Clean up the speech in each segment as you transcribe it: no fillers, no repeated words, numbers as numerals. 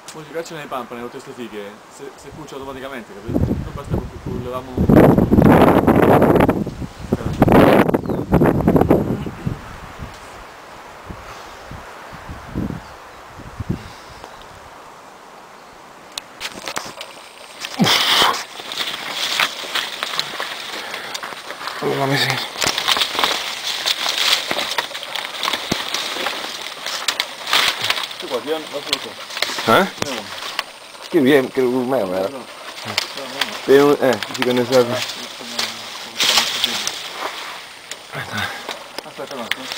modificarci nei pampane, le testatiche, se cuce automaticamente, capito? Non basta che levamo... Allora mi sento. Qua, ti hanno lasciato Che viene, che me era. Dici che ne serve. Aspetta un attimo.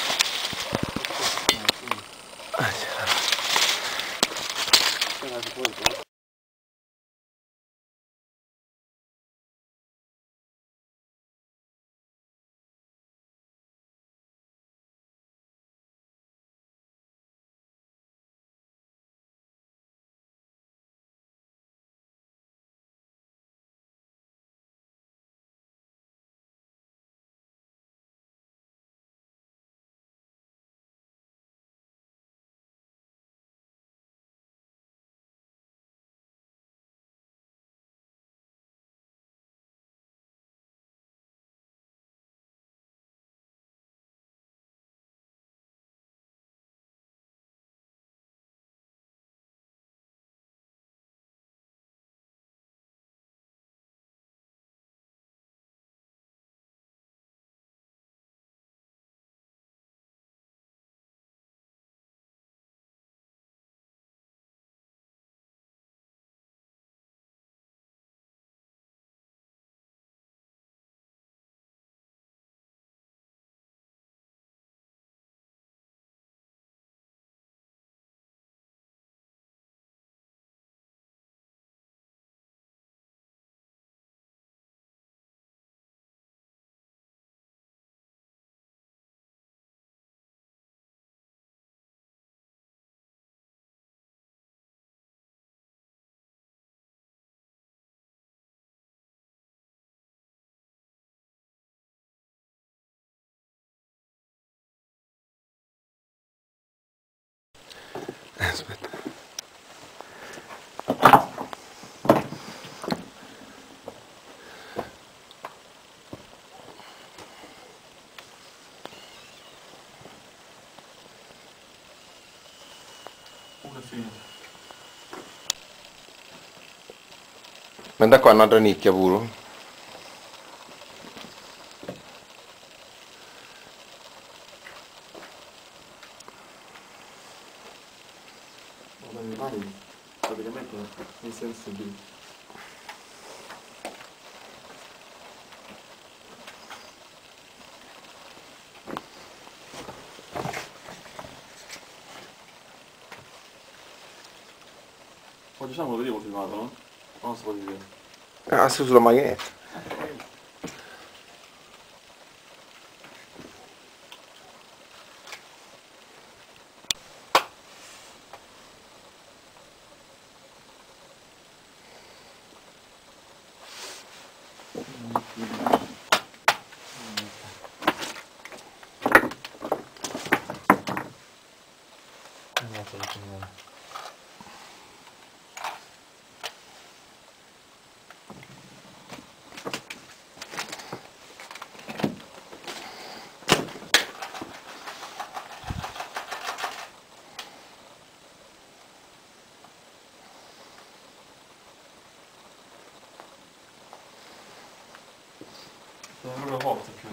Aspetta. Una è finita. Ma da qua un'altra nicchia pure. Vabbè, le mani praticamente in senso di... Ma diciamo lo vedevo filmato, no? O non si può vedere? Ah, sulla macchinetta. Sono proprio forte più.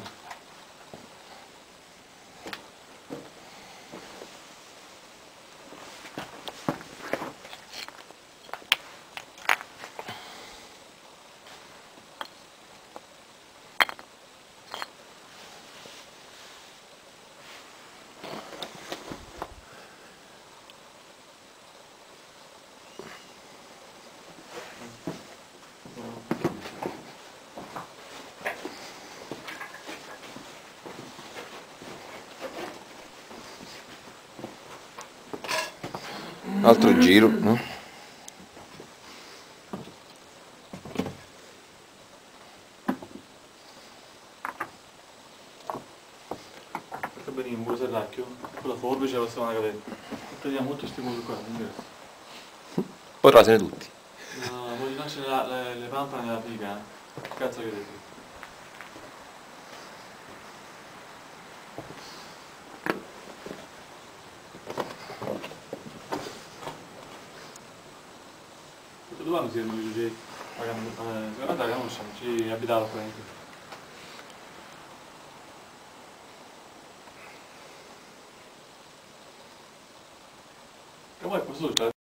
Altro giro, no? Perché benissimo, pure se l'archio, con la forbice la possiamo cadere. Prendiamo tutti questi cose qua, ingresso. squadrasene tutti. No, voglio nascere le pampane nella piga. Che cazzo che hai detto? Dove vanno si fermano i giudici? Sicuramente la conosciamo, ci abitava qua. Che vuoi qua sotto?